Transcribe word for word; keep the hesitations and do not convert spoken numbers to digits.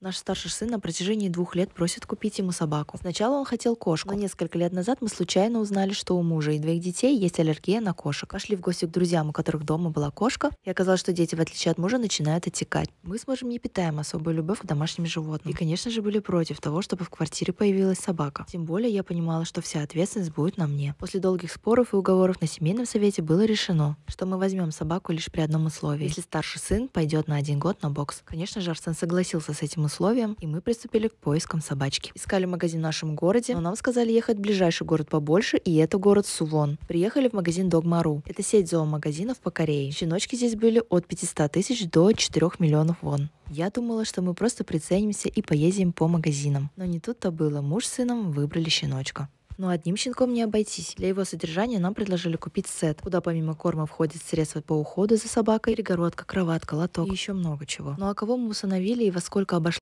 Наш старший сын на протяжении двух лет просит купить ему собаку. Сначала он хотел кошку, но несколько лет назад мы случайно узнали, что у мужа и двоих детей есть аллергия на кошек. Пошли в гости к друзьям, у которых дома была кошка, и оказалось, что дети, в отличие от мужа, начинают оттекать. Мы с мужем не питаем особую любовь к домашним животным. И, конечно же, были против того, чтобы в квартире появилась собака. Тем более я понимала, что вся ответственность будет на мне. После долгих споров и уговоров на семейном совете было решено, что мы возьмем собаку лишь при одном условии: если старший сын пойдет на один год на бокс. Конечно же, Арсен согласился с этим условием, и мы приступили к поискам собачки. Искали магазин в нашем городе, но нам сказали ехать в ближайший город побольше, и это город Сувон. Приехали в магазин Dogmaru. Это сеть зоомагазинов по Корее. Щеночки здесь были от пятисот тысяч до четырёх миллионов вон. Я думала, что мы просто приценимся и поездим по магазинам. Но не тут-то было. Муж с сыном выбрали щеночка. Но одним щенком не обойтись. Для его содержания нам предложили купить сет, куда помимо корма входит средства по уходу за собакой, перегородка, кроватка, лоток и еще много чего. Ну а кого мы усыновили и во сколько обошлось